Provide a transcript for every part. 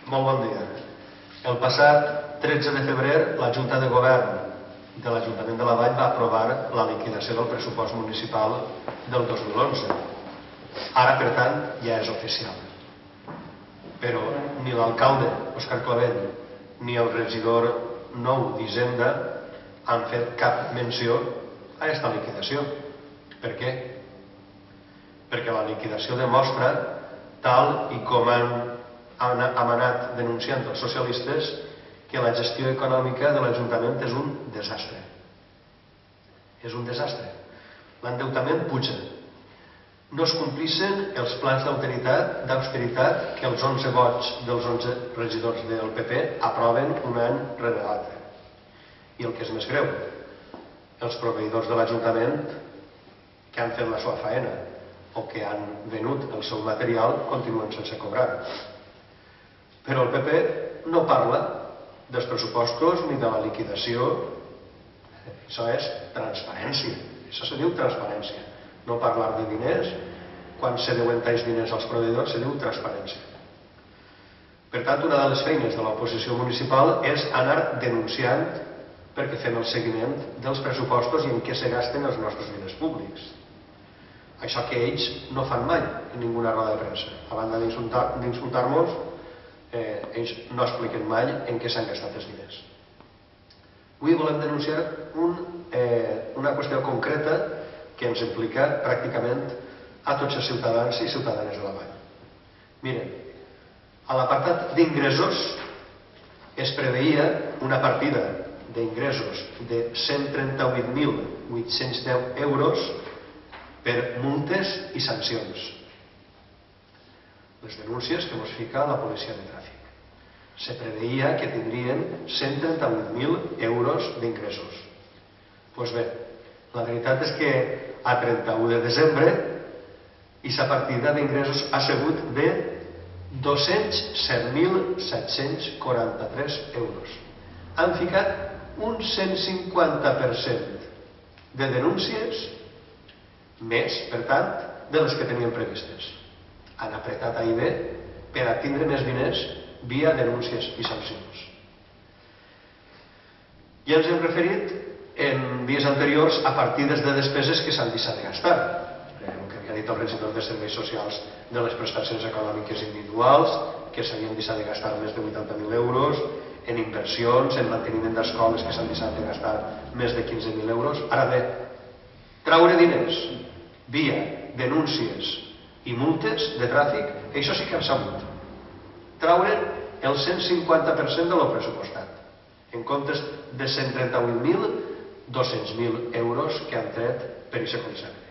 Molt bon dia. El passat 13 de febrer, la Junta de Govern de l'Ajuntament de la Vall va aprovar la liquidació del pressupost municipal del 2011. Ara, per tant, ja és oficial. Però ni l'alcalde, Òscar Clavell, ni el regidor nou d'Hisenda han fet cap menció a aquesta liquidació. Per què? Perquè la liquidació demostra, tal i com hem anat denunciant els socialistes, que la gestió econòmica de l'Ajuntament és un desastre. És un desastre. L'endeutament puja. No es complissin els plans d'austeritat que els 11 vots dels 11 regidors del PP aproven un any rere l'altre. I el que és més greu, els proveïdors de l'Ajuntament que han fet la seva faena o que han venut el seu material continuen sense cobrar. Però el PP no parla dels pressupostos ni de la liquidació. Això és transparència. Això se diu transparència. No parlar de diners, quan se deuen talls diners als proveïdors, se diu transparència. Per tant, una de les feines de l'oposició municipal és anar denunciant perquè fem el seguiment dels pressupostos i en què se gasten els nostres diners públics. Això que ells no fan mai en ninguna roda de premsa. A banda d'insultar-nos, ells no expliquen mai en què s'han gastat els diners. Avui volem denunciar una qüestió concreta que ens implica pràcticament a tots els ciutadans i ciutadanes de la Vall. Miren, a l'apartat d'ingressos es preveia una partida d'ingressos de 138.810 euros per multes i sancions. Les denúncies que ens fica la policia de tràfic. Se preveia que tindrien 138.000 euros d'ingressos. Doncs bé, la veritat és que a 31 de desembre aquesta partida d'ingressos ha sigut de 207.743 euros. Han ficat un 150% de denúncies més, per tant, de les que tenien previstes. Han apretat ahir bé per a tindre més diners via denúncies i sancions. Ja ens hem referit en dies anteriors a partides de despeses que s'han deixat de gastar. El que havia dit el regidor de Serveis Socials de les prestacions econòmiques individuals, que s'havien deixat de gastar més de 80.000 euros, en inversions, en manteniment d'escoles que s'han deixat de gastar més de 15.000 euros. Ara bé, traure diners via denúncies i multes de tràfic, això sí que han sabut. Traure el 150% de lo pressupostat, en comptes de 138.000, 200.000 euros que han tret per aquest concepte.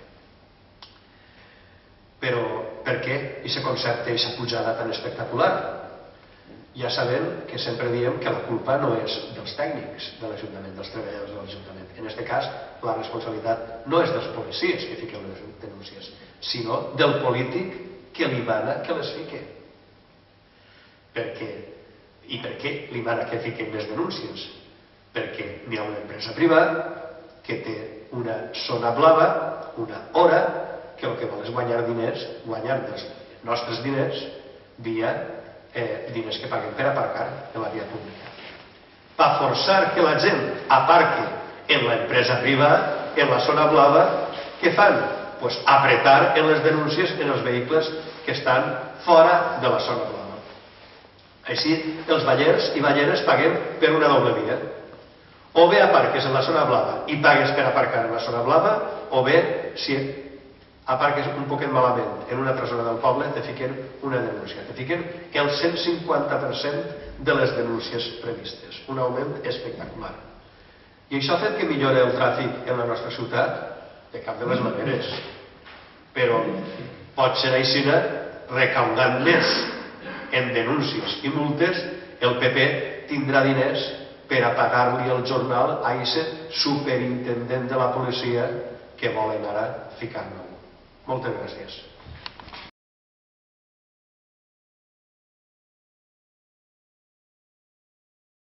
Però per què aquest concepte, aquesta pujada tan espectacular? Ja sabem que sempre diem que la culpa no és dels tècnics de l'Ajuntament, dels treballadors de l'Ajuntament. En aquest cas, la responsabilitat no és dels policies que fiquen les denúncies, sinó del polític que li mana que les fique. I per què li mana que fiquen les denúncies? Perquè n'hi ha una empresa privada que té una zona blava, una hora, que el que vol és guanyar diners, guanyar els nostres diners via diners que paguen per aparcar en la via pública. Per forçar que la gent aparqui en l'empresa privada, en la zona blava, què fan? Doncs apretar en les denúncies en els vehicles que estan fora de la zona blava. Així, els ballers i balleres paguem per una doble via. O bé aparques en la zona blava i pagues per aparcar en la zona blava, o bé, si aparques un poquet malament en una altra zona del poble, te fiquen una denúncia. Te fiquen el 150% de les denúncies previstes. Un augment espectacular. I això ha fet que millori el tràfic en la nostra ciutat? De cap de les maneres. Però pot ser així, recaudant més en denúncies i multes, el PP tindrà diners per a pagar-li el jornal a aquest superintendent de la policia que volen ara ficar-ne. Moltes gràcies.